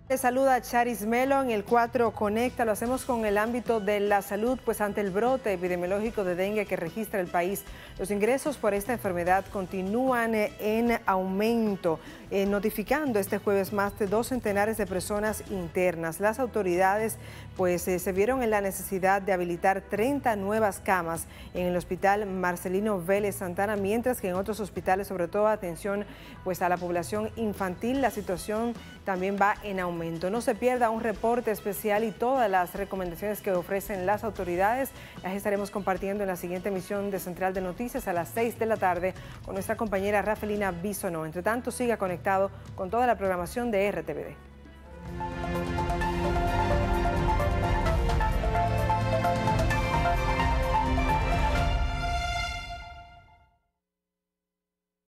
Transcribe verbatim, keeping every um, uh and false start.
Les saluda Charis Melo en el cuatro Conecta. Lo hacemos con el ámbito de la salud, pues ante el brote epidemiológico de dengue que registra el país, los ingresos por esta enfermedad continúan en aumento, eh, notificando este jueves más de dos centenares de personas internas. Las autoridades pues eh, se vieron en la necesidad de habilitar treinta nuevas camas en el hospital Marcelino Vélez Santana, mientras que en otros hospitales, sobre todo atención pues a la población infantil, la situación también va en aumento. No se pierda un reporte especial y todas las recomendaciones que ofrecen las autoridades las estaremos compartiendo en la siguiente emisión de Central de Noticias a las seis de la tarde con nuestra compañera Rafelina Bisonó. Entre tanto, siga conectado con toda la programación de R T V D.